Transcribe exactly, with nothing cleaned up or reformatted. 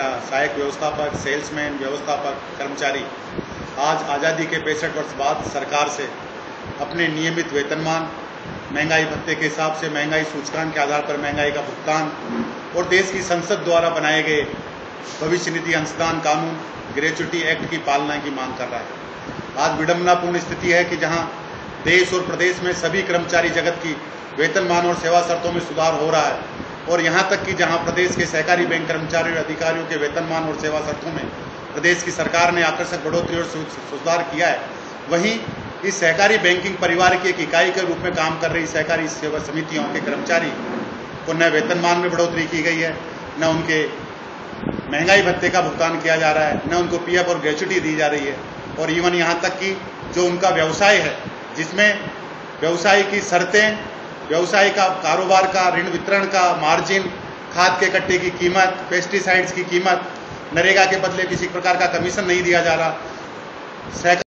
सहायक व्यवस्थापक, सेल्समैन, व्यवस्थापक, कर्मचारी आज आज़ादी के पैंसठ वर्ष बाद सरकार से अपने नियमित वेतनमान, महंगाई भत्ते के हिसाब से महंगाई सूचकांक के आधार पर महंगाई का भुगतान और देश की संसद द्वारा बनाए गए भविष्य निधि अंशदान कानून, ग्रेच्युटी एक्ट की पालना की मांग कर रहा है। आज विडंबनापूर्ण स्थिति है कि जहां देश और प्रदेश में सभी कर्मचारी जगत की वेतनमान और सेवा शर्तों में सुधार हो रहा है और यहां तक कि जहां प्रदेश के सहकारी बैंक कर्मचारियों और अधिकारियों के वेतनमान और सेवा शर्तों में प्रदेश की सरकार ने आकर्षक बढ़ोतरी और सुधार किया है, वहीं इस सहकारी बैंकिंग परिवार की एक इकाई के रूप में काम कर रही सहकारी सेवा समितियों के कर्मचारी को न वेतनमान में बढ़ोतरी की गई है, न उनके महंगाई भत्ते का भुगतान किया जा रहा है, न उनको पीएफ और ग्रेच्युटी दी जा रही है और इवन यहाँ तक कि जो उनका व्यवसाय है, जिसमें व्यवसाय की शर्तें, व्यवसाय का कारोबार का ऋण वितरण का मार्जिन, खाद के कट्टे की कीमत, पेस्टिसाइड्स की कीमत, नरेगा के बदले किसी प्रकार का कमीशन नहीं दिया जा रहा।